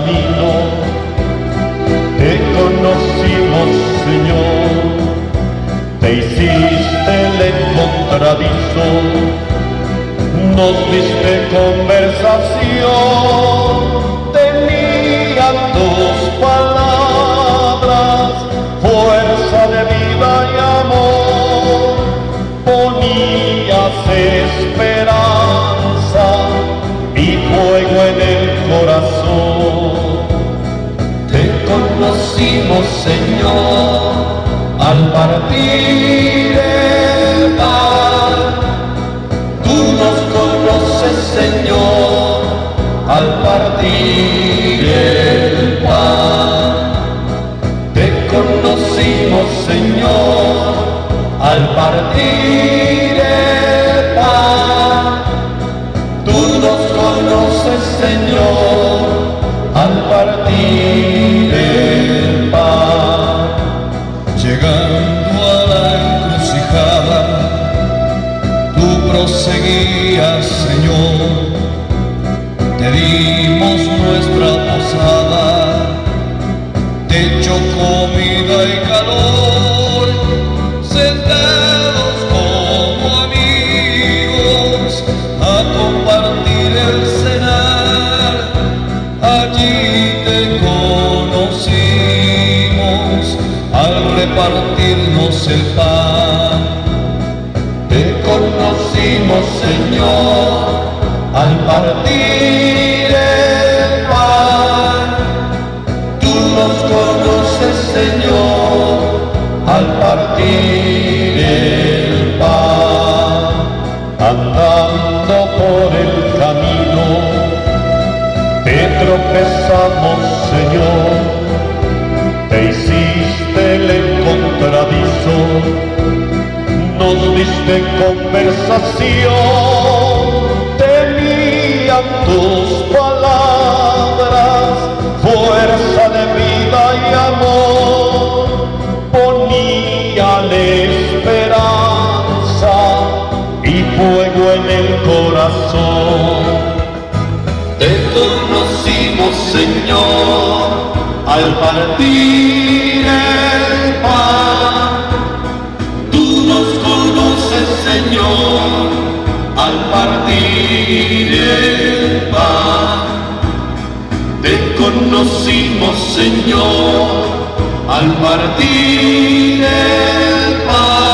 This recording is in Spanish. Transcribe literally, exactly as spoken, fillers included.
camino te conocimos, Señor. Te hiciste el encontradizo, nos diste conversación. Tenían tus palabras, fuerza de vida y amor. Ponías esperanza y fuego en el corazón. Te conocimos, Señor, al partir el pan. Tú nos conoces, Señor, al partir el pan. Te conocimos, Señor, al partir el pan. Tú nos conoces, Señor, al partir el pan. Llegando a la encrucijada, tú proseguías, Señor. Te dimos nuestra posada, techo, comida y calor, sentados como amigos a compartir el cenar. Allí te conocimos al repartirnos el pan. Te conocimos, Señor, al partir el pan. Tú nos conoces, Señor, al partir el pan. Andando por el camino te tropezamos, Señor. Te hiciste el encontradizo, nos diste conversación. Tenían tus palabras, fuerza de vida y amor. Ponían esperanza y fuego en el corazón. Te conocimos, Señor, al partir el pan. Tú nos conoces, Señor, al partir el pan. Te conocimos, Señor, al partir el pan.